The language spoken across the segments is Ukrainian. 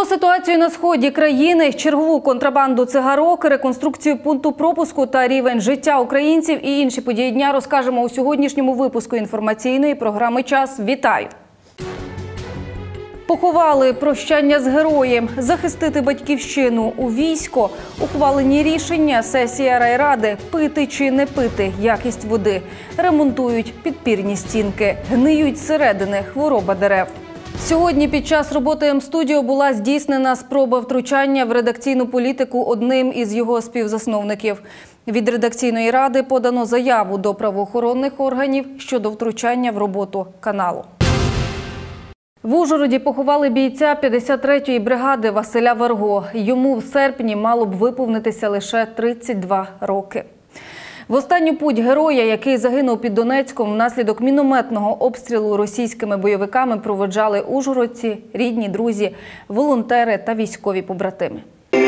Про ситуацію на сході країни, чергову контрабанду цигарок, реконструкцію пункту пропуску та рівень життя українців і інші події дня розкажемо у сьогоднішньому випуску інформаційної програми «Час». Вітаю! Поховали прощання з героєм, захистити батьківщину у військо, ухвалені рішення, сесія райради, пити чи не пити, якість води, ремонтують підпірні стінки, гниють зсередини, хвороба дерев. Сьогодні під час роботи М-студіо була здійснена спроба втручання в редакційну політику одним із його співзасновників. Від редакційної ради подано заяву до правоохоронних органів щодо втручання в роботу каналу. В Ужгороді поховали бійця 53-ї бригади Василя Варго. Йому в серпні мало б виповнитися лише 32 роки. В останню путь героя, який загинув під Донецьком внаслідок мінометного обстрілу російськими бойовиками, проводжали ужгородці, рідні, друзі, волонтери та військові побратими.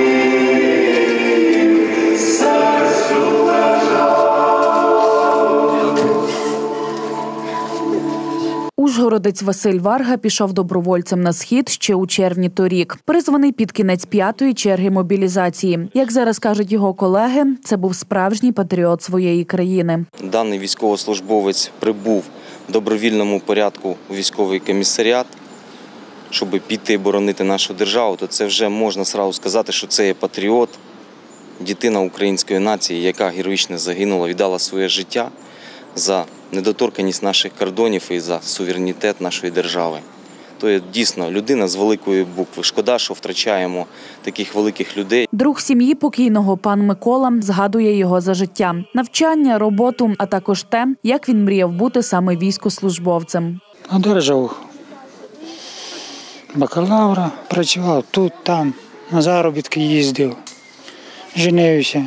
Ужгородець Василь Варга пішов добровольцем на схід ще у червні торік. Призваний під кінець 5-ї черги мобілізації. Як зараз кажуть його колеги, це був справжній патріот своєї країни. Даний військовослужбовець прибув в добровільному порядку у військовий комісаріат, щоб піти боронити нашу державу, то це вже можна одразу сказати, що це є патріот, дитина української нації, яка героїчно загинула, віддала своє життя за недоторканність наших кордонів і за суверенітет нашої держави. То є дійсно людина з великої букви. Шкода, що втрачаємо таких великих людей. Друг сім'ї покійного пан Микола згадує його за життя. Навчання, роботу, а також те, як він мріяв бути саме військовослужбовцем. Одержав бакалавра, працював тут, там, на заробітки їздив, женився.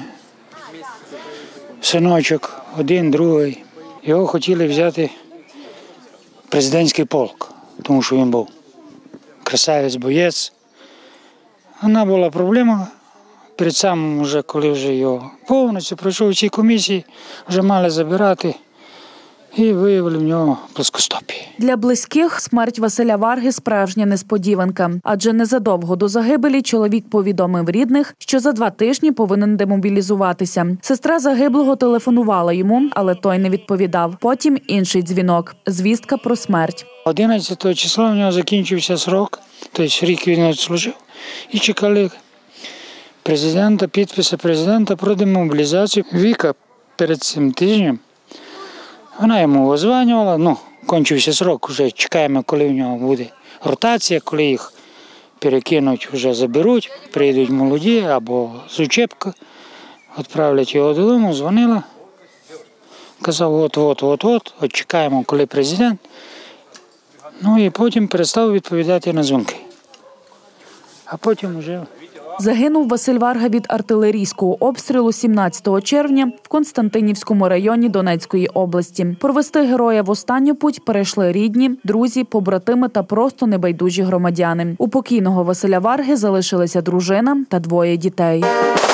Синочок, один, другий. Його хотіли взяти в президентський полк, тому що він був красавець, боєць. Вона була проблема. Перед самим, коли вже його повністю пройшов у цій комісії, вже мали забирати і виявили в нього плоскостопіє. Для близьких смерть Василя Варги – справжня несподіванка. Адже незадовго до загибелі чоловік повідомив рідних, що за 2 тижні повинен демобілізуватися. Сестра загиблого телефонувала йому, але той не відповідав. Потім інший дзвінок – звістка про смерть. 11 числа в нього закінчився срок, тобто рік він відслужив. І чекали президента, підписи президента про демобілізацію. Віка перед цим тижнем, вона йому озванювала, кончився срок, вже чекаємо, коли в нього буде ротація, коли їх перекинуть, вже заберуть, прийдуть молоді або з учебки, відправлять його додому, дзвонила, казав, от, чекаємо, коли президент. І потім перестав відповідати на дзвінки. А потім вже... Загинув Василь Варга від артилерійського обстрілу 17 червня в Константинівському районі Донецької області. Провести героя в останню путь перейшли рідні, друзі, побратими та просто небайдужі громадяни. У покійного Василя Варги залишилася дружина та 2 дітей.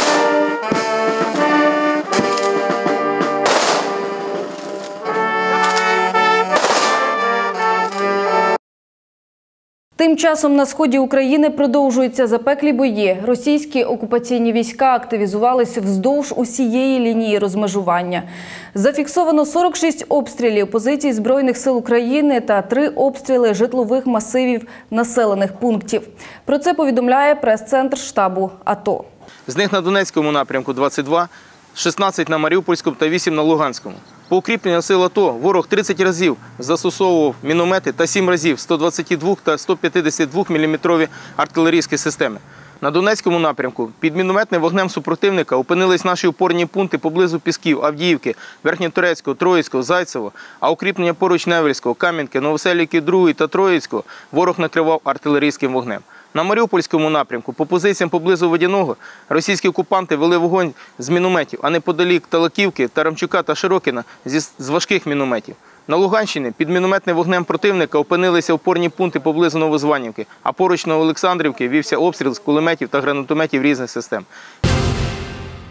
Тим часом на сході України продовжуються запеклі бої. Російські окупаційні війська активізувалися вздовж усієї лінії розмежування. Зафіксовано 46 обстрілів позицій Збройних сил України та 3 обстріли житлових масивів населених пунктів. Про це повідомляє прес-центр штабу АТО. З них на Донецькому напрямку 22, 16 на Маріупольському та 8 на Луганському. По укріпленню сил АТО ворог 30 разів застосовував міномети та 7 разів 122 та 152 мм артилерійські системи. На Донецькому напрямку під мінометним вогнем супротивника опинились наші опорні пункти поблизу Пісків, Авдіївки, Верхньоторецького, Троїцького, Зайцево, а укріплення поруч Невельського, Кам'янки, Новоселівки 2 та Троїцького ворог накривав артилерійським вогнем. На Маріупольському напрямку по позиціям поблизу Водяного російські окупанти вели вогонь з мінометів, а неподалік Талаківки, Тарамчука та Широкіна з важких мінометів. На Луганщині під мінометним вогнем противника опинилися опорні пункти поблизу Новозванівки, а поруч Новоолександрівки вівся обстріл з кулеметів та гранатометів різних систем.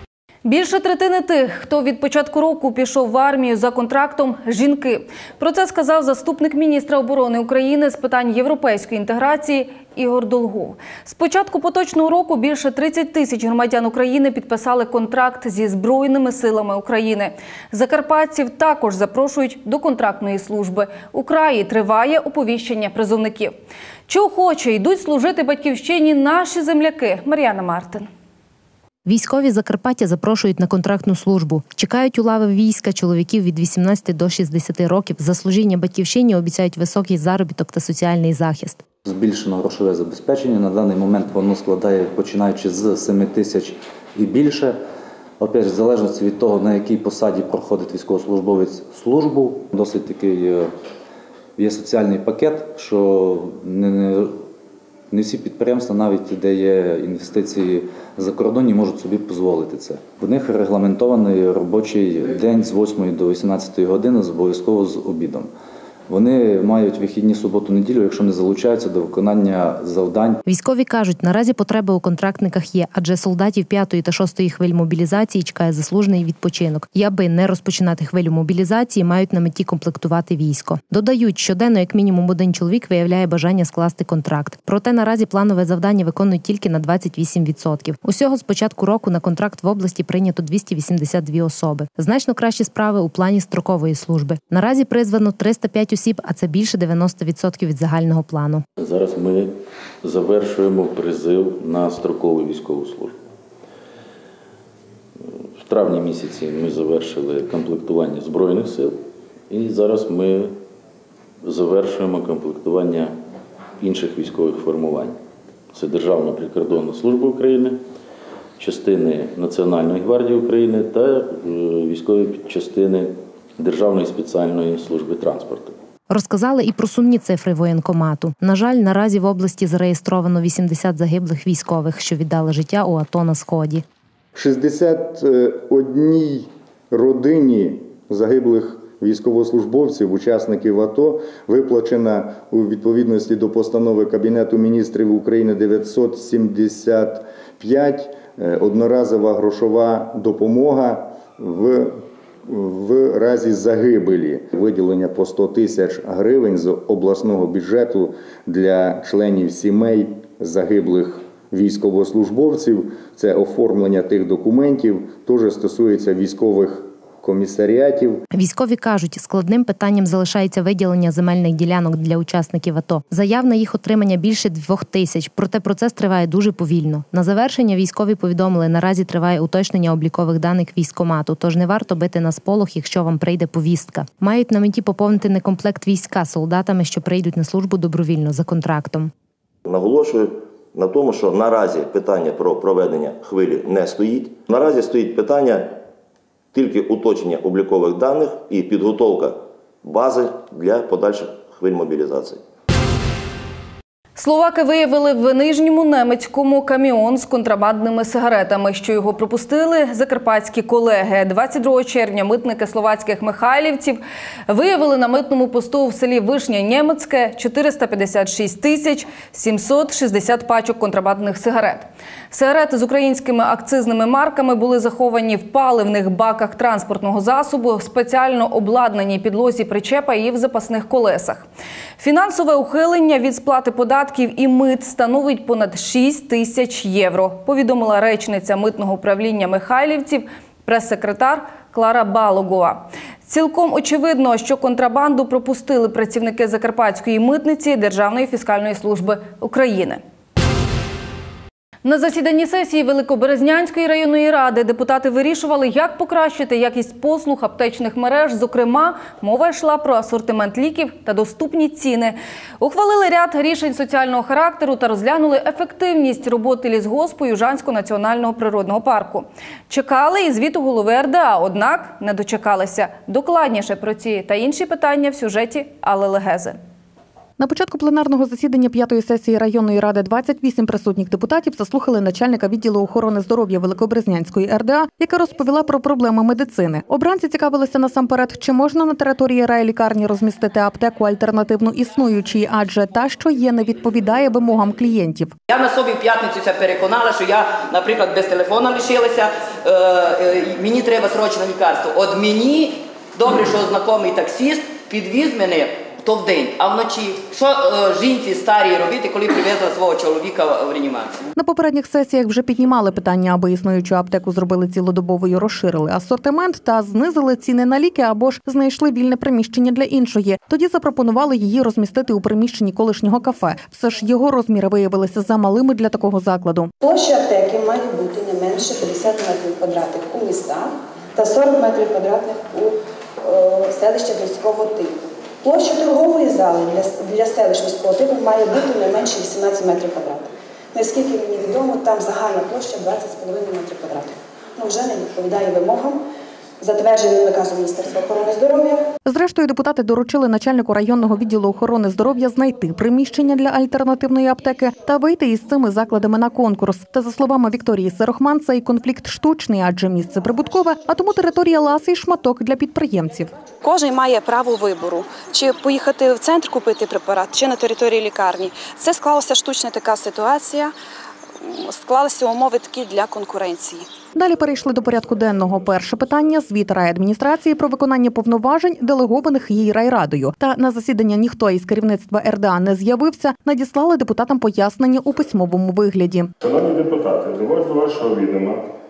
Більше третини тих, хто від початку року пішов в армію за контрактом – жінки. Про це сказав заступник міністра оборони України з питань європейської інтеграції Ігор Долгов. З початку поточного року більше 30 тисяч громадян України підписали контракт зі Збройними силами України. Закарпатців також запрошують до контрактної служби. У краї триває оповіщення призовників. Чи охоче йдуть служити батьківщині наші земляки? Мар'яна Мартин. Військові Закарпаття запрошують на контрактну службу. Чекають у лави війська чоловіків від 18 до 60 років. За служіння батьківщині обіцяють високий заробіток та соціальний захист. Збільшено грошове забезпечення. На даний момент воно складає, починаючи з 7 тисяч і більше. Опять же, в залежності від того, на якій посаді проходить військовослужбовець службу, досить такий є соціальний пакет, що не всі підприємства, навіть де є інвестиції закордонні, можуть собі дозволити це. В них регламентований робочий день з 8 до 18 години, обов'язково з обідом. Вони мають вихідні суботу-неділю, якщо не залучаються до виконання завдань. Військові кажуть, наразі потреби у контрактниках є, адже солдатів 5-ї та 6-ї хвиль мобілізації чекає заслужений відпочинок. І аби не розпочинати хвилю мобілізації, мають на меті комплектувати військо. Додають, щоденно як мінімум один чоловік виявляє бажання скласти контракт. Проте наразі планове завдання виконують тільки на 28%. Усього з початку року на контракт в області прийнято 282 особи. Значно кращі справи у плані строкової служби. Наразі призвано 305 осіб, а це більше 90% від загального плану. Зараз ми завершуємо призив на строкову військову службу. В травні місяці ми завершили комплектування Збройних сил і зараз ми завершуємо комплектування інших військових формувань. Це Державна прикордонна служба України, частини Національної гвардії України та військові частини Державної спеціальної служби транспорту. Розказали і про сумні цифри воєнкомату. На жаль, наразі в області зареєстровано 80 загиблих військових, що віддали життя у АТО на Сході. 61 родині загиблих військовослужбовців, учасників АТО, виплачена у відповідності до постанови Кабінету міністрів України 975 одноразова грошова допомога в разі загибелі. Виділення по 100 тисяч гривень з обласного бюджету для членів сімей загиблих військовослужбовців. Це оформлення тих документів, теж стосується військових комісаріатів. Військові кажуть, складним питанням залишається виділення земельних ділянок для учасників АТО. Заяв на їх отримання більше 2000, проте процес триває дуже повільно. На завершення військові повідомили, наразі триває уточнення облікових даних військкомату, тож не варто бити на сполох, якщо вам прийде повістка. Мають на меті поповнити некомплект війська солдатами, що прийдуть на службу добровільно за контрактом. Наголошую на тому, що наразі питання про проведення хвилі не стоїть. Наразі стоїть питання тільки уточнення облікових даних і підготовка бази для подальших хвиль мобілізації. Словаки виявили в Нижньому Немецькому каміон з контрабандними сигаретами. Що його пропустили закарпатські колеги. 22 червня митники словацьких михайлівців виявили на митному посту в селі Вишня Нємецьке 456 тисяч 760 пачок контрабандних сигарет. Сигарети з українськими акцизними марками були заховані в паливних баках транспортного засобу, спеціально обладнаній підлозі причепа і в запасних колесах. Фінансове ухилення від сплати податків і мит становить понад 6 тисяч євро, повідомила речниця митного управління михайлівців, прес-секретар Клара Балогова. Цілком очевидно, що контрабанду пропустили працівники Закарпатської митниці Державної фіскальної служби України. На засіданні сесії Великоберезнянської районної ради депутати вирішували, як покращити якість послуг аптечних мереж. Зокрема, мова йшла про асортимент ліків та доступні ціни. Ухвалили ряд рішень соціального характеру та розглянули ефективність роботи лісгоспу Южанського національного природного парку. Чекали і звіту голови РДА, однак не дочекалися. Докладніше про ці та інші питання в сюжеті Алли Легези. На початку пленарного засідання 5-ї сесії районної ради 28 присутніх депутатів заслухали начальника відділу охорони здоров'я Великобрезнянської РДА, яка розповіла про проблеми медицини. Обранці цікавилися насамперед, чи можна на території райлікарні розмістити аптеку альтернативну існуючій, адже та, що є, не відповідає вимогам клієнтів. Я на собі в п'ятницю переконала, що я, наприклад, без телефона лишилася, мені треба срочне лікарство. От мені добре, що знайомий таксист підвіз мене то в день, а вночі. Що жінці старій робити, коли привезла свого чоловіка в реанімацію? На попередніх сесіях вже піднімали питання, аби існуючу аптеку зробили цілодобовою, розширили асортимент та знизили ціни на ліки або ж знайшли вільне приміщення для іншої. Тоді запропонували її розмістити у приміщенні колишнього кафе. Все ж його розміри виявилися замалими для такого закладу. Площа аптеки має бути не менше 50 метрів квадратних у містах та 40 метрів квадратних у селищах міського типу. Площа торгової зали для селищ міського типу має бути не менше 18 метрів квадратних. Наскільки мені відомо, там загальна площа 20,5 метрів квадратних. Вже не відповідає вимогам, затвердженим наказом Міністерства охорони здоров'я. Зрештою, депутати доручили начальнику районного відділу охорони здоров'я знайти приміщення для альтернативної аптеки та вийти із цими закладами на конкурс. Та, за словами Вікторії Сирохман, цей конфлікт штучний, адже місце прибуткове, а тому територія ласий шматок для підприємців. Кожен має право вибору, чи поїхати в центр купити препарат, чи на території лікарні. Це склалася штучна така ситуація, склалися умови такі для конкуренції. Далі перейшли до порядку денного. Перше питання – звіт райадміністрації про виконання повноважень, делегованих їй райрадою. Та на засідання ніхто із керівництва РДА не з'явився, надіслали депутатам пояснення у письмовому вигляді. Шановні депутати, доводжу до вашого відома,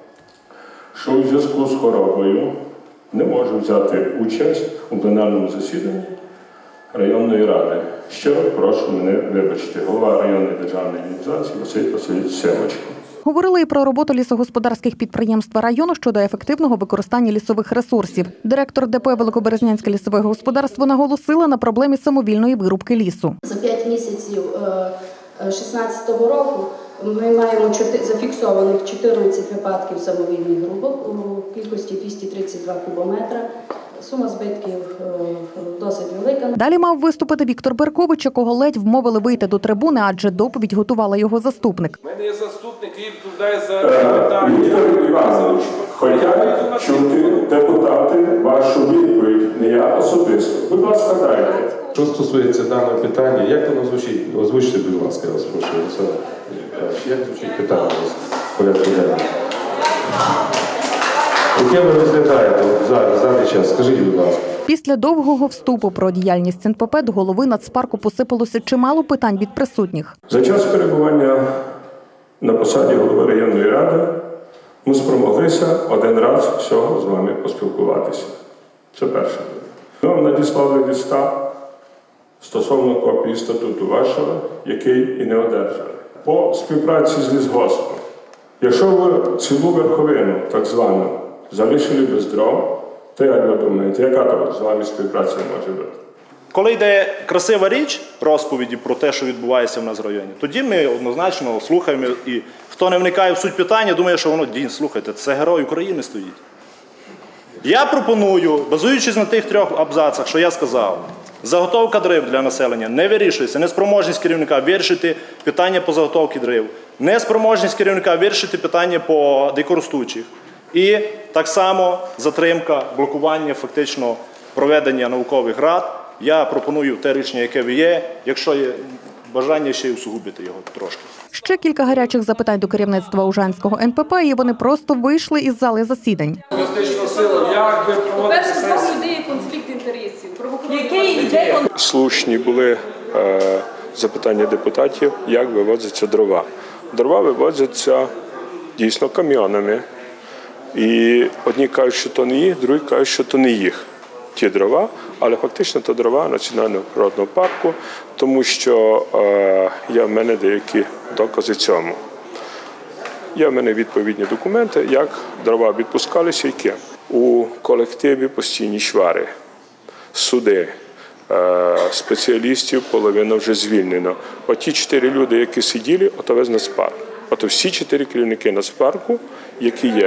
що у зв'язку з хворобою не можу взяти участь у пленарному засіданні районної ради. Щиро прошу мене вибачити. Голова районної державної адміністрації Василь Васильович Семочко. Говорили і про роботу лісогосподарських підприємств району щодо ефективного використання лісових ресурсів. Директор ДП «Великоберезнянське лісове господарство» наголосила на проблемі самовільної вирубки лісу. За 5 місяців 2016 року ми маємо зафіксованих 14 випадків самовільних рубок у кількості 232 кубометра. Сума збитків досить велика. Далі мав виступити Віктор Беркович, якого ледь вмовили вийти до трибуни, адже доповідь готувала його заступник. У мене є заступник, який відповідає за питання. Віктор Іванович, хочуть чути депутати вашу відповідь, не я особисто. Будь ласка, дайте. Що стосується даного питання, як воно звучить? Озвучте, будь ласка, я вас прошу. Як звучить питання у вас в порядку денному? Яке ви розглядаєте зараз, в даний час? Скажіть, будь ласка. Після довгого вступу про діяльність ЦНПП до голови Нацпарку посипалося чимало питань від присутніх. За час перебування на посаді голови районної ради ми спромоглися один раз всього з вами поспілкуватися. Це перше. Ми вам надіслали листа стосовно копії статуту вашого, який і не одержали. По співпраці з лісгоспом. Якщо ви цілу верховину, так звану, залишили без дров, то як ви думаєте, яка то з вами співпраця може бути? Коли йде красива річ, розповіді про те, що відбувається в нас в районі, тоді ми однозначно слухаємо, і хто не вникає в суть питання, думає, що воно, слухайте, це герой України стоїть. Я пропоную, базуючись на тих 3 абзацах, що я сказав, заготовка дров для населення не вирішується, неспроможність керівника вирішити питання по заготовці дров, неспроможність керівника вирішити питання по дикоростучих. І так само затримка, блокування фактично проведення наукових рад. Я пропоную те рішення, яке є, якщо є бажання ще й усугубити його трошки. Ще кілька гарячих запитань до керівництва Ужанського НПП, і вони просто вийшли із зали засідань. По-перше, з 2 людей конфлікт інтересів. Слушні були запитання депутатів, як вивозяться дрова. Дрова вивозяться дійсно камйонами. І одні кажуть, що то не їх, другі кажуть, що то не їх, ті дрова, але фактично то дрова Національного природного парку, тому що є в мене деякі докази цьому. Є в мене відповідні документи, як дрова відпускалися і ким. У колективі постійні чвари, суди, спеціалістів половина вже звільнено. Оті 4 люди, які сиділи, ото весь Нацпарк. Ото всі 4 керівники Нацпарку, які є.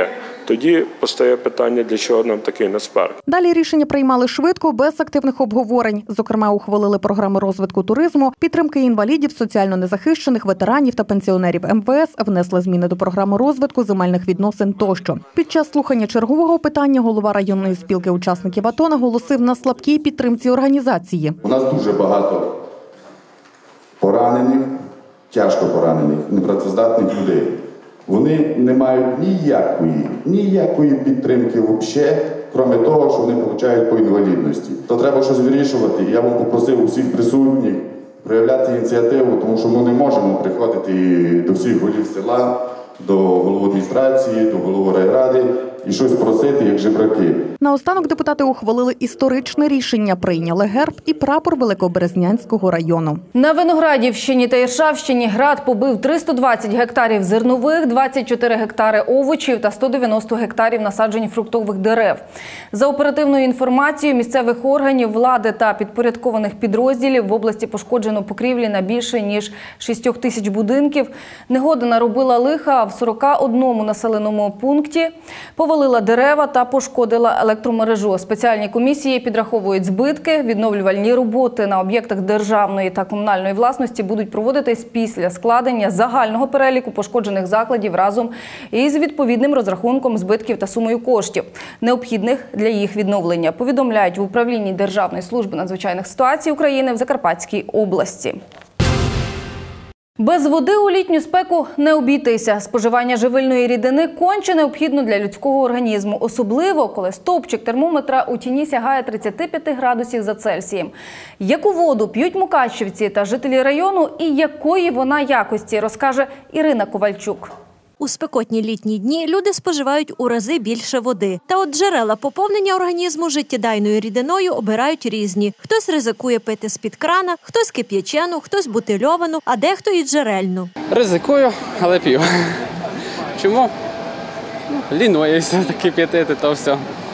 тоді постає питання, для чого нам такий нацпарк. Далі рішення приймали швидко, без активних обговорень. Зокрема, ухвалили програми розвитку туризму, підтримки інвалідів, соціально незахищених, ветеранів та пенсіонерів МВС, внесли зміни до програми розвитку земельних відносин тощо. Під час слухання чергового питання голова районної спілки учасників АТО наголосив на слабкій підтримці організації. У нас дуже багато поранених, тяжко поранених, непрацездатних людей. Вони не мають ніякої підтримки взагалі, крім того, що вони отримують по інвалідності. То треба щось вирішувати. Я вам попросив усіх присутніх проявляти ініціативу, тому що ми не можемо приходити до всіх голів села, до голови адміністрації, до голови райради і щось просити, як жебраки. Наостанок депутати ухвалили історичне рішення, прийняли герб і прапор Великоберезнянського району. На Виноградівщині та Іршавщині град побив 320 гектарів зернових, 24 гектари овочів та 190 гектарів насаджень фруктових дерев. За оперативною інформацією місцевих органів влади та підпорядкованих підрозділів в області пошкоджено покрівлі на більше ніж 6 тисяч будинків. Негода наробила лиха в 41 населеному пункті, повалила дерева та пошкодила електромережу. Спеціальні комісії підраховують збитки. Відновлювальні роботи на об'єктах державної та комунальної власності будуть проводитись після складення загального переліку пошкоджених закладів разом із відповідним розрахунком збитків та сумою коштів, необхідних для їх відновлення, повідомляють в Управлінні Державної служби надзвичайних ситуацій України в Закарпатській області. Без води у літню спеку не обійтися. Споживання живильної рідини конче необхідно для людського організму. Особливо, коли стовпчик термометра у тіні сягає 35 градусів за Цельсієм. Яку воду п'ють мукачівці та жителі району і якої вона якості, розкаже Ірина Ковальчук. У спекотні літні дні люди споживають у рази більше води. Та от джерела поповнення організму життєдайною рідиною обирають різні. Хтось ризикує пити з-під крана, хтось кип'ячену, хтось бутильовану, а дехто і джерельну. Ризикую, але п'ю. Чому? Лінуюся таки п'ятити, то все.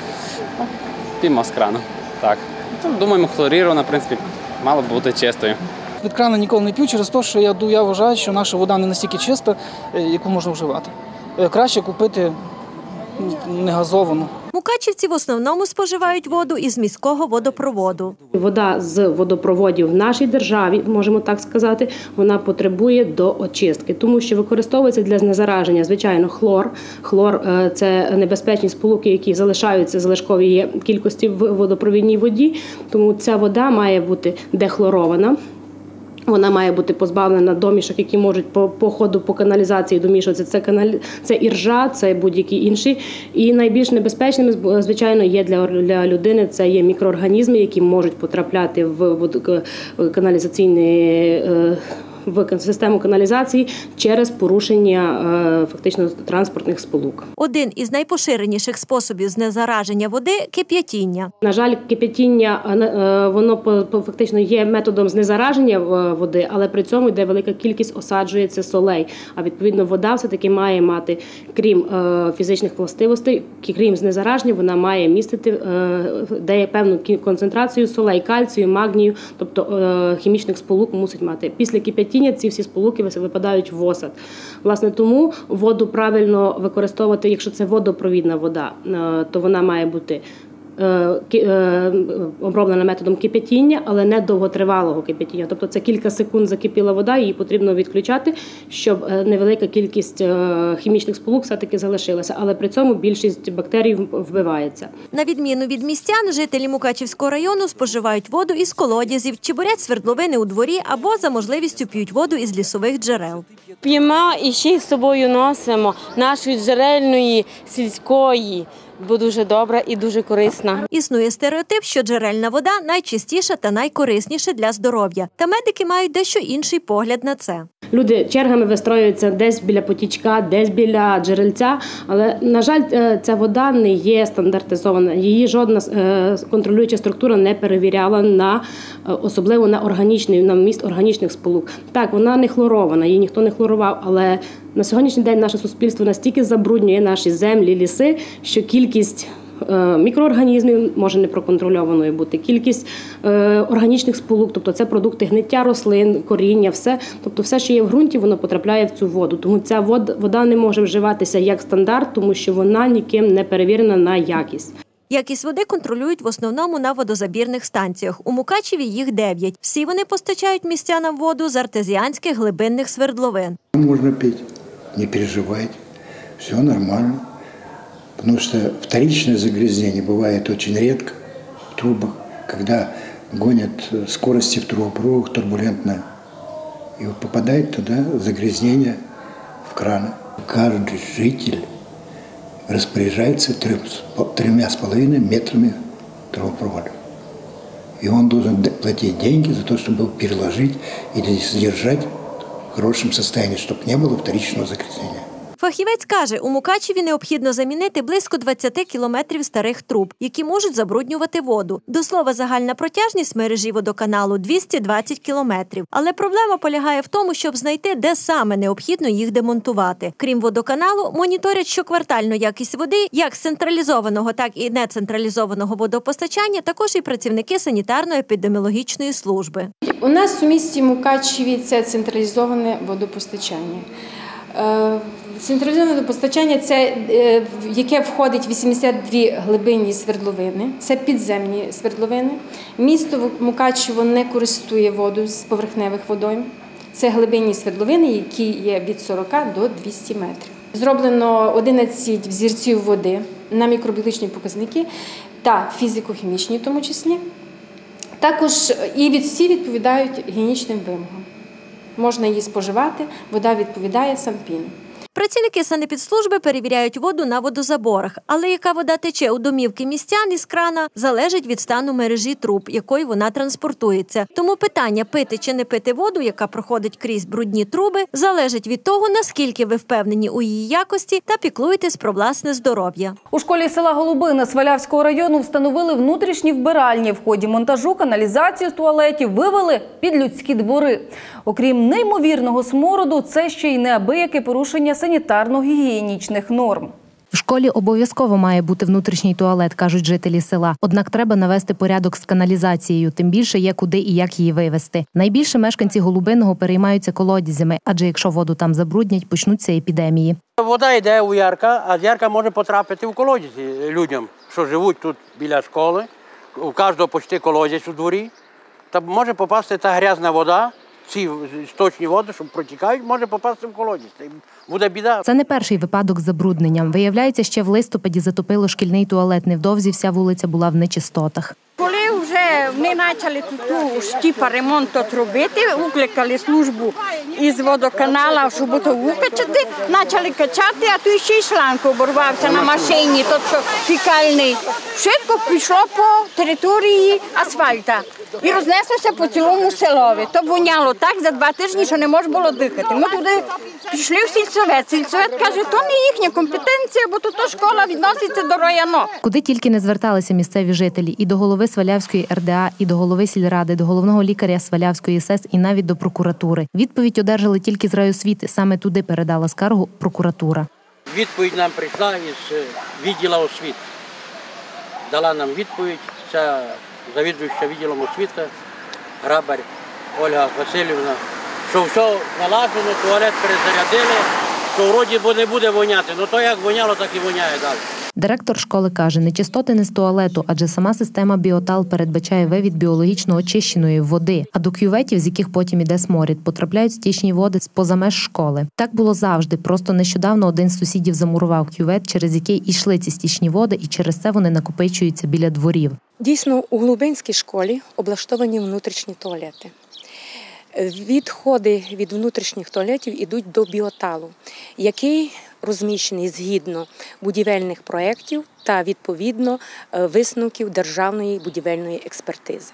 П'ємо з крану. Так. Думаємо, хлорірована, в принципі, мало б бути чистою. Від крана ніколи не п'ю через те, що я вважаю, що наша вода не настільки чиста, яку можна вживати. Краще купити негазовану. Мукачівці в основному споживають воду із міського водопроводу. Вода з водопроводів в нашій державі, можемо так сказати, вона потребує до очистки, тому що використовується для знезараження, звичайно, хлор. Хлор – це небезпечні сполуки, які залишаються залишкової кількості в водопровідній воді, тому ця вода має бути дехлорована. Вона має бути позбавлена домішок, які можуть по ходу по каналізації домішуватися. Це іржа, це будь-які інші. І найбільш небезпечними, звичайно, є для людини, це є мікроорганізми, які можуть потрапляти в каналізаційний в систему каналізації через порушення фактично транспортних сполук. Один із найпоширеніших способів знезараження води – кип'ятіння. На жаль, кип'ятіння, воно фактично є методом знезараження води, але при цьому йде велика кількість осаджується солей. А відповідно вода все-таки має мати, крім фізичних властивостей, крім знезараження, вона має містити певну концентрацію солей, кальцію, магнію, тобто хімічних сполук мусить мати. Після кип'ятіння ці всі сполуки випадають в осад. Власне, тому воду правильно використовувати, якщо це водопровідна вода, то вона має бути оброблена методом кип'ятіння, але не довготривалого кип'ятіння. Тобто це кілька секунд закипіла вода, її потрібно відключати, щоб невелика кількість хімічних сполук все-таки залишилася, але при цьому більшість бактерій вбивається. На відміну від містян, жителі Мукачівського району споживають воду із колодязів, чи бурять свердловини у дворі або за можливістю п'ють воду із лісових джерел. П'ємо і ще з собою носимо нашої джерельної, сільської, бо дуже добра і дуже корисна. Існує стереотип, що джерельна вода найчистіша та найкорисніша для здоров'я. Та медики мають дещо інший погляд на це. Люди чергами вистроюються десь біля потічка, десь біля джерельця, але, на жаль, ця вода не є стандартизована. Її жодна контролююча структура не перевіряла особливо на вміст органічних сполук. Так, вона не хлорована, її ніхто не хлорував, але на сьогоднішній день наше суспільство настільки забруднює наші землі, ліси, що кількість мікроорганізмів може непроконтрольованою бути, кількість органічних сполук, тобто це продукти гниття рослин, коріння, все. Тобто все, що є в ґрунті, воно потрапляє в цю воду. Тому ця вода не може вживатися як стандарт, тому що вона ніким не перевірена на якість. Якість води контролюють в основному на водозабірних станціях. У Мукачеві їх 9. Всі вони постачають містянам воду з артезіанських глибинних свердловин. Можна пити, не переживайте, все нормально. Потому что вторичное загрязнение бывает очень редко в трубах, когда гонят скорости в трубопроводах турбулентно, и попадает туда загрязнение в краны. Каждый житель распоряжается 3,5 метрами трубопровода. И он должен платить деньги за то, чтобы переложить или содержать в хорошем состоянии, чтобы не было вторичного загрязнения. Фахівець каже, у Мукачеві необхідно замінити близько 20 кілометрів старих труб, які можуть забруднювати воду. До слова, загальна протяжність мережі водоканалу – 220 кілометрів. Але проблема полягає в тому, щоб знайти, де саме необхідно їх демонтувати. Крім водоканалу, моніторять щоквартально якість води, як з централізованого, так і нецентралізованого водопостачання, також і працівники санітарно-епідеміологічної служби. У нас у місті Мукачеві це централізоване водопостачання. Централізоване водопостачання – це, яке входить 82 глибинні свердловини, це підземні свердловини. Місто Мукачево не користує воду з поверхневих водойм. Це глибинні свердловини, які є від 40 до 200 метрів. Зроблено 11 взірців води на мікробіологічні показники та фізико-хімічні в тому числі. Також і всі відповідають гігієнічним вимогам. Можна її споживати, вода відповідає СанПіну. Працівники санепідслужби перевіряють воду на водозаборах, але яка вода тече у домівки містян із крана, залежить від стану мережі труб, якою вона транспортується. Тому питання пити чи не пити воду, яка проходить крізь брудні труби, залежить від того, наскільки ви впевнені у її якості та піклуєтесь про власне здоров'я. У школі села Голубина Свалявського району встановили внутрішні вбиральні. В ході монтажу каналізацію з туалетів вивели під людські двори. Окрім неймовірного смороду, це ще й неабияке порушення санітарно-гігієнічних норм. В школі обов'язково має бути внутрішній туалет, кажуть жителі села. Однак треба навести порядок з каналізацією, тим більше є куди і як її вивезти. Найбільше мешканці Голубиного переймаються колодязями, адже якщо воду там забруднять, почнуться епідемії. Вода йде у ярка, а з ярка може потрапити в колодязі людям, що живуть тут біля школи. У кожного почти колодязь у дворі. Та може попасти та грязна вода, ці сточні води, що протікають, може попасти в колодязь. Буде біда. Це не перший випадок з забрудненням. Виявляється, ще в листопаді затопило шкільний туалет. Невдовзі вся вулиця була в нечистотах. Коли вже вони почали тут штіпа ремонту робити, викликали службу із водоканала, щоб то викачати, почали качати, а тут ще й шланг оборвався на машині, тот що фікальний. Швидко пішло по території асфальта і рознеслося по цілому селові. То воняло так за 2 тижні, що не можна було дихати. Ми туди пішли в сільсовет. Сільсовет каже, то не їхня компетенція, бо тут школа відноситься до району. Куди тільки не зверталися місцеві жителі – і до голови Свалявської РДА, і до голови сільради, до головного лікаря Свалявської СЕС, і навіть до прокуратури. Відповідь одержали тільки з райосвіти. Саме туди передала скаргу прокуратура. Відповідь нам прийшла із відділу освіти. Дала нам відповідь ця завідуюча відділом освіти Грабар Ольга Васильівна, що все налажено, туалет перезарядили, що вроді не буде воняти. Ну то як воняло, так і воняє далі. Директор школи каже, нечистоти не з туалету, адже сама система біотал передбачає вивід біологічно очищеної води, а до кюветів, з яких потім іде сморід, потрапляють стічні води з-поза меж школи. Так було завжди, просто нещодавно один з сусідів замурував кювет, через який йшли ці стічні води, і через це вони накопичуються біля дворів. Дійсно, у Голубинській школі облаштовані внутрішні туалети. Відходи від внутрішніх туалетів йдуть до біоталу, який розміщений згідно будівельних проєктів та відповідно висновків Державної будівельної експертизи.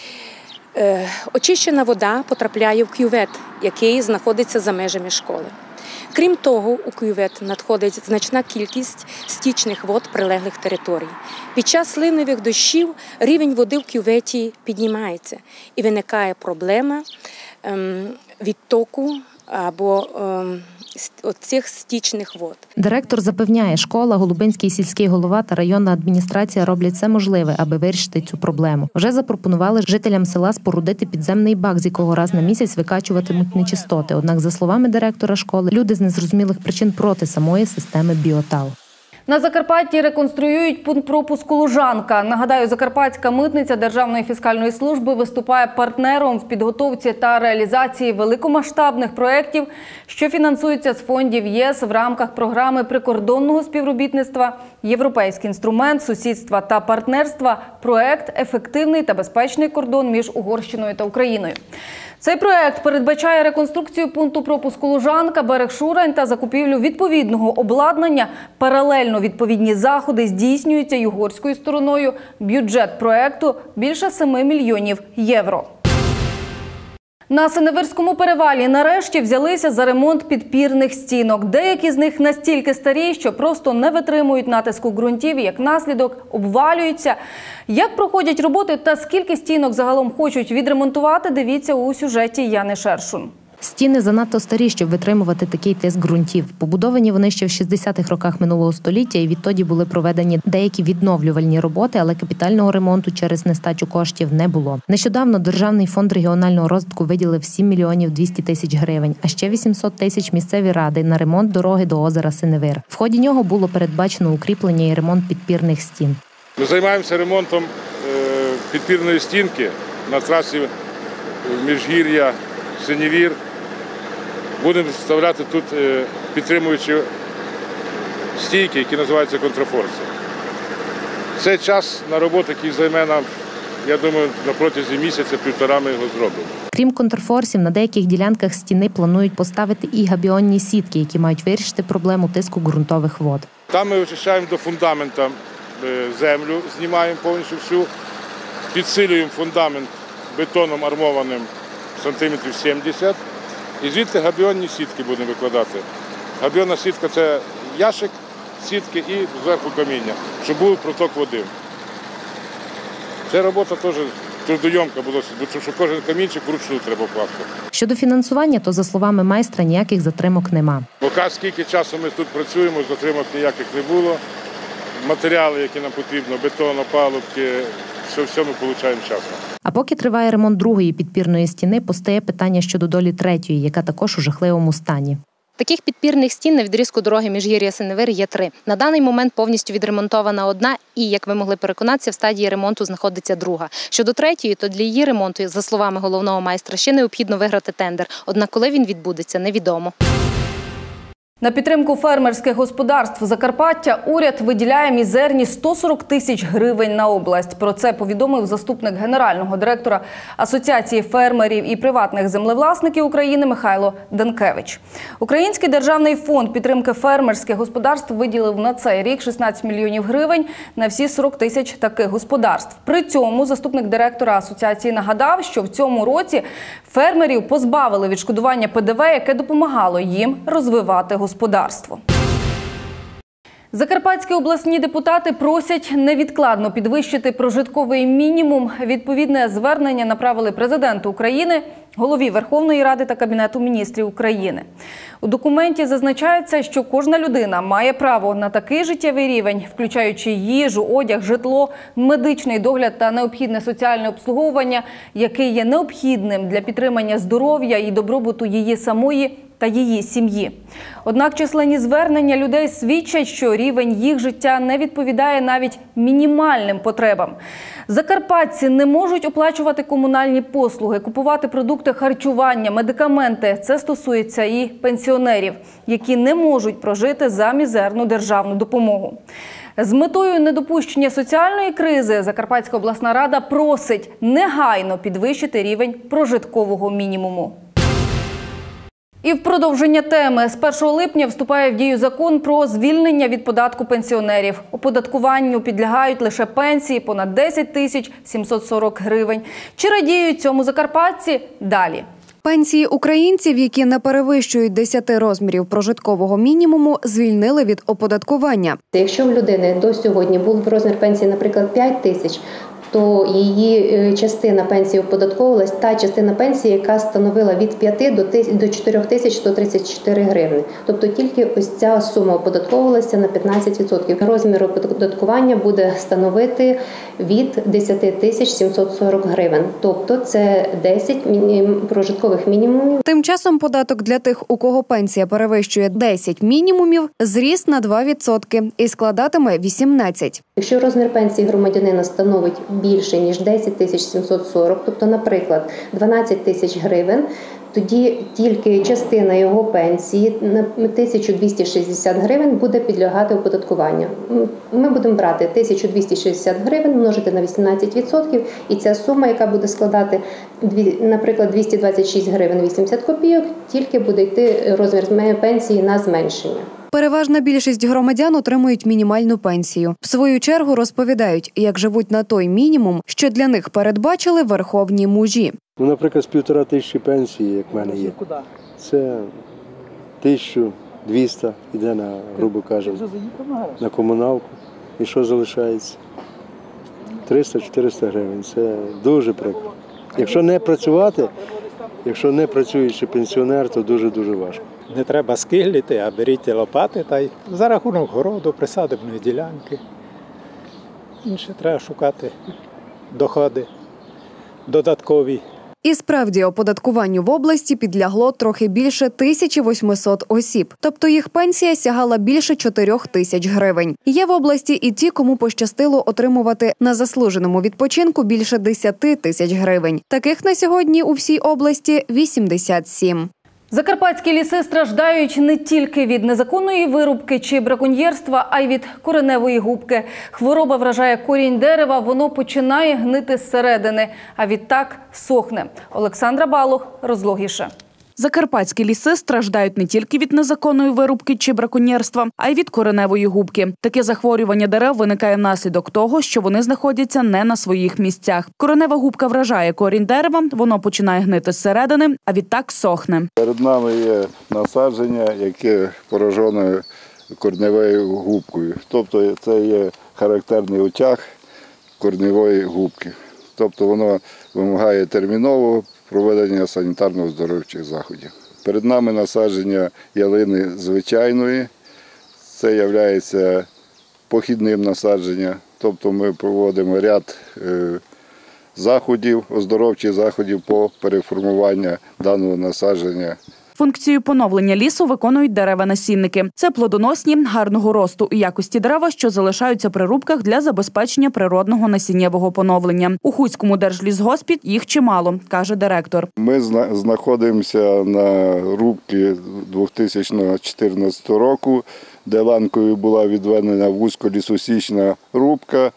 Очищена вода потрапляє в кювет, який знаходиться за межами школи. Крім того, у кювет надходить значна кількість стічних вод прилеглих територій. Під час ливневих дощів рівень води в кюветі піднімається і виникає проблема відтоку або цих стічних вод. Директор запевняє, школа, Голубинський сільський голова та районна адміністрація роблять все можливе, аби вирішити цю проблему. Вже запропонували жителям села спорудити підземний бак, з якого раз на місяць викачуватимуть нечистоти. Однак, за словами директора школи, люди з незрозумілих причин проти самої системи біотал. На Закарпатті реконструюють пункт пропуску «Лужанка». Нагадаю, Закарпатська митниця Державної фіскальної служби виступає партнером в підготовці та реалізації великомасштабних проєктів, що фінансуються з фондів ЄС в рамках програми прикордонного співробітництва, Європейський інструмент сусідства та партнерства, проєкт «Ефективний та безпечний кордон між Угорщиною та Україною». Цей проєкт передбачає реконструкцію пункту пропуску «Лужанка», берег Шурань та закупівлю відповідного обладнання. Паралельно відповідні заходи здійснюються й угорською стороною. Бюджет проєкту – більше 7 мільйонів євро. На Синевирському перевалі нарешті взялися за ремонт підпірних стінок. Деякі з них настільки старі, що просто не витримують натиску ґрунтів і, як наслідок, обвалюються. Як проходять роботи та скільки стінок загалом хочуть відремонтувати, дивіться у сюжеті Яни Шершун. Стіни занадто старі, щоб витримувати такий тиск ґрунтів. Побудовані вони ще в 60-х роках минулого століття, і відтоді були проведені деякі відновлювальні роботи, але капітального ремонту через нестачу коштів не було. Нещодавно Державний фонд регіонального розвитку виділив 7 мільйонів 200 тисяч гривень, а ще 800 тисяч місцеві ради на ремонт дороги до озера Синевир. В ході нього було передбачено укріплення і ремонт підпірних стін. Ми займаємося ремонтом підпірної стінки на трасі Міжгір'я Синевир. Будемо вставляти тут підтримуючі стійки, які називаються контрафорси. Цей час на роботу, який займе нам, я думаю, на протязі місяця-півтора ми його зробимо. Крім контрфорсів, на деяких ділянках стіни планують поставити і габіонні сітки, які мають вирішити проблему тиску ґрунтових вод. Там ми очищаємо до фундамента землю, знімаємо повністю всю, підсилюємо фундамент бетоном армованим сантиметрів 70. І звідти габіонні сітки будемо викладати. Габіонна сітка – це ящик сітки і зверху каміння, щоб був проток води. Ця робота теж трудоємка була, бо що кожен камінчик вручну треба класти. Щодо фінансування, то, за словами майстра, ніяких затримок нема. Поки скільки часу ми тут працюємо, затримок ніяких не було. Матеріали, які нам потрібно, бетон, опалубки, все ми отримуємо часно. А поки триває ремонт другої підпірної стіни, постає питання щодо долі третьої, яка також у жахливому стані. Таких підпірних стін на відрізку дороги Міжгір'я Синевир є 3. На даний момент повністю відремонтована одна і, як ви могли переконатися, в стадії ремонту знаходиться друга. Щодо третьої, то для її ремонту, за словами головного майстра, ще необхідно виграти тендер. Однак коли він відбудеться, невідомо. На підтримку фермерських господарств Закарпаття уряд виділяє мізерні 140 тисяч гривень на область. Про це повідомив заступник генерального директора Асоціації фермерів і приватних землевласників України Михайло Данкевич. Український державний фонд підтримки фермерських господарств виділив на цей рік 16 мільйонів гривень на всі 40 тисяч таких господарств. При цьому заступник директора асоціації нагадав, що в цьому році фермерів позбавили відшкодування ПДВ, яке допомагало їм розвивати господарство. Закарпатські обласні депутати просять невідкладно підвищити прожитковий мінімум. Відповідне звернення направили президенту України, голові Верховної Ради та Кабінету міністрів України. У документі зазначається, що кожна людина має право на такий життєвий рівень, включаючи їжу, одяг, житло, медичний догляд та необхідне соціальне обслуговування, який є необхідним для підтримання здоров'я і добробуту її самої та її сім'ї. Однак численні звернення людей свідчать, що рівень їх життя не відповідає навіть мінімальним потребам. Закарпатці не можуть оплачувати комунальні послуги, купувати продукти харчування, медикаменти. Це стосується і пенсіонерів, які не можуть прожити за мізерну державну допомогу. З метою недопущення соціальної кризи Закарпатська обласна рада просить негайно підвищити рівень прожиткового мінімуму. І в продовження теми. З 1 липня вступає в дію закон про звільнення від податку пенсіонерів. Оподаткуванню підлягають лише пенсії понад 10 тисяч 740 гривень. Чи радіють цьому закарпатці? Далі. Пенсії українців, які не перевищують 10 розмірів прожиткового мінімуму, звільнили від оподаткування. Якщо в людини до сьогодні був розмір пенсії, наприклад, 5 тисяч, то її частина пенсії оподатковувалась, та частина пенсії, яка становила від 5 до 4134 гривни. Тобто тільки ось ця сума оподатковувалася на 15%. Розмір оподаткування буде становити від 10 740 гривень. Тобто це 10 прожиткових мінімумів. Тим часом податок для тих, у кого пенсія перевищує 10 мінімумів, зріс на 2% і складатиме 18%. Якщо розмір пенсії громадянина становить більше, ніж 10 740, тобто, наприклад, 12 тисяч гривень, тоді тільки частина його пенсії на 1260 гривень буде підлягати оподаткуванню. Ми будемо брати 1260 гривень, множити на 18%, і ця сума, яка буде складати, наприклад, 226 гривень 80 копійок, тільки буде йти розмір пенсії на зменшення. Переважна більшість громадян отримують мінімальну пенсію. В свою чергу розповідають, як живуть на той мінімум, що для них передбачили верховні мужі. Наприклад, з 1500 пенсії, як в мене є, це 1200 йде на, грубо кажемо, на комуналку. І що залишається? 300-400 гривень. Це дуже прикро. Якщо не працювати, якщо не працюючий пенсіонер, то дуже-дуже важко. Не треба скигліти, а беріть лопати та й за рахунок городу, присадибної ділянки. Інше треба шукати доходи додаткові. І справді оподаткуванню в області підлягло трохи більше 1800 осіб. Тобто їх пенсія сягала більше 4000 гривень. Є в області і ті, кому пощастило отримувати на заслуженому відпочинку більше 10 тисяч гривень. Таких на сьогодні у всій області 87. Закарпатські ліси страждають не тільки від незаконної вирубки чи браконьєрства, а й від кореневої губки. Хвороба вражає корінь дерева, воно починає гнити зсередини, а відтак сохне. Олександра Балух розлогіше. Закарпатські ліси страждають не тільки від незаконної вирубки чи браконьєрства, а й від кореневої губки. Таке захворювання дерев виникає внаслідок того, що вони знаходяться не на своїх місцях. Коренева губка вражає корінь дерева, воно починає гнити зсередини, а відтак сохне. Перед нами є насадження, яке поражене кореневою губкою. Тобто це є характерний утяг кореневої губки. Тобто воно вимагає термінового проведення санітарно-оздоровчих заходів. Перед нами насадження ялини звичайної. Це є похідним насадженням. Тобто ми проводимо ряд заходів, оздоровчих заходів по переформуванню даного насадження. Функцію поновлення лісу виконують дерева-насінники. Це плодоносні, гарного росту і якості дерева, що залишаються при рубках для забезпечення природного насіннєвого поновлення. У Хуському держлісгоспі їх чимало, каже директор. Ми знаходимося на рубці 2014 року, де ланкою була відведена вузьколісосічна рубка,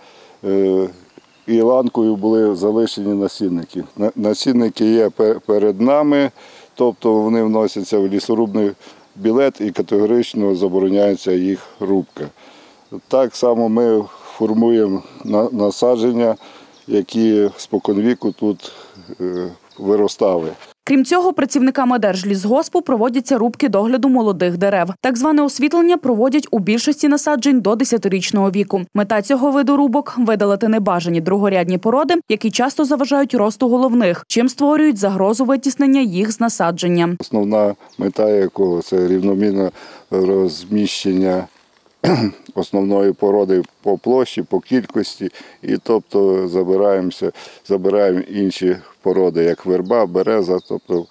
і ланкою були залишені насінники. Насінники є перед нами. Тобто вони вносяться в лісорубний білет і категорично забороняється їх рубка. Так само ми формуємо насадження, які споконвіку тут виростали. Крім цього, працівниками Держлісгоспу проводяться рубки догляду молодих дерев. Так зване освітлення проводять у більшості насаджень до 10-річного віку. Мета цього виду рубок – видалити небажані другорядні породи, які часто заважають росту головних, чим створюють загрозу витіснення їх з насадження. Основна мета якого – це рівномірне розміщення основної породи по площі, по кількості, і тобто забираємо інші породи, як верба, береза, тобто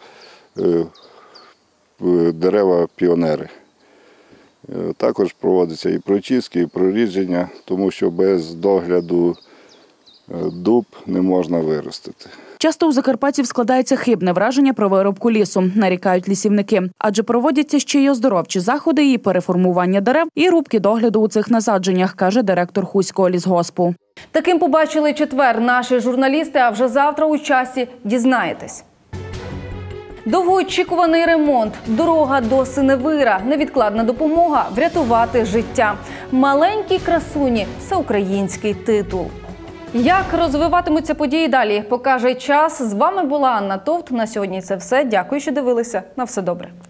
дерева-піонери. Також проводиться і прочистки, і прорідження, тому що без догляду дуб не можна виростити. Часто у закарпатців складається хибне враження про вирубку лісу, нарікають лісівники. Адже проводяться ще й оздоровчі заходи і переформування дерев, і рубки догляду у цих насадженнях, каже директор Хуського лісгоспу. Таким побачили четвер наші журналісти, а вже завтра у часі дізнаєтесь. Довгоочікуваний ремонт, дорога до Синевира, невідкладна допомога врятувати життя. Маленькій красуні – всеукраїнський титул. Як розвиватимуться події далі, покаже час. З вами була Анна Товт. На сьогодні це все. Дякую, що дивилися. На все добре.